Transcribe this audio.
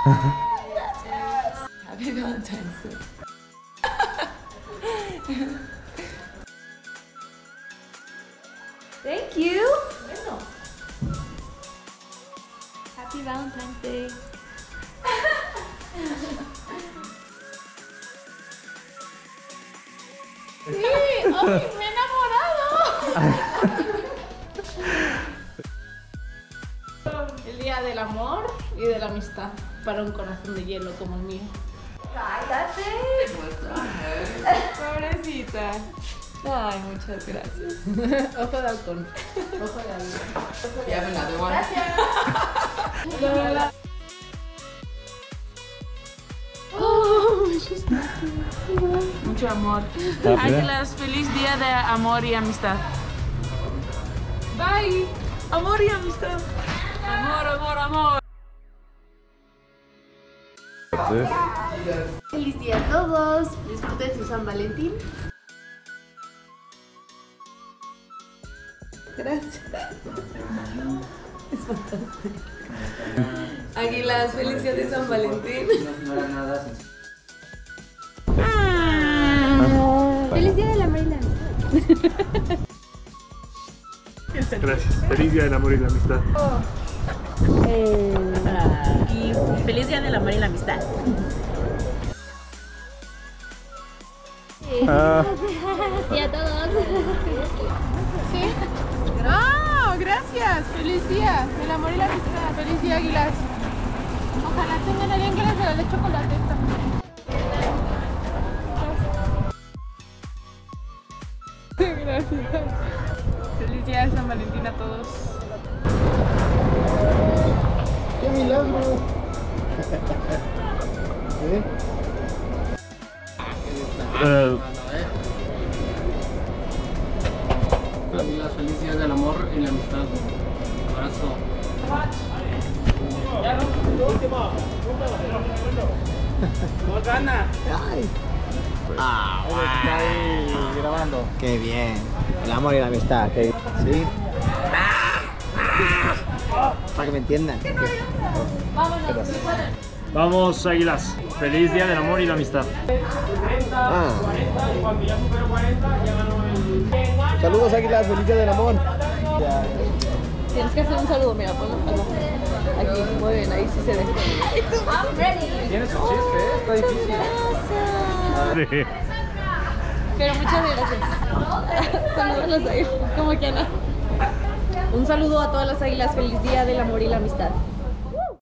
Gracias. Happy Valentine's Day. Thank you. Bueno. Happy Valentine's Day. Sí, ¡ay, me he enamorado! El día del amor y de la amistad para un corazón de hielo como el mío. ¡Cállate! Pobrecita. Ay, muchas gracias. Ojo de halcón. Ojo de halcón. Ya me la debo. Gracias. Mucho amor. Águilas, feliz día de amor y amistad. Bye. Amor y amistad. Amor, amor, amor. Feliz día a todos. Disfruten su San Valentín. Gracias. Es fantástico. Águilas, feliz día de San Valentín. No era nada sencillo. Feliz día de la Marina. Gracias. Feliz día del amor y la amistad. Y feliz día del amor y la amistad. Y a todos. ¿Sí? ¡Ah! Gracias. Feliz día del amor y la amistad. Feliz día, Águilas. Ojalá tengan a alguien que les regale chocolate también. Gracias. Feliz día de San Valentín a todos. ¡Qué milagro! ¿Eh? Las feliz días del amor y la amistad. Abrazo. ¡No gana! Ah, está ahí grabando. Qué bien. El amor y la amistad. ¿Sí? Para que me entiendan. Vámonos. Vamos, Águilas. Feliz día del amor y la amistad. Ah. Saludos, Águilas. Feliz día del amor. Tienes que hacer un saludo, mira, ponlo aquí, muy bien, ahí sí se ve. I'm ready. Tiene su chiste, ¿eh? Está difícil. Sí. Pero muchas gracias. Saludos a las águilas, como que no. Un saludo a todas las águilas, feliz día del amor y la amistad.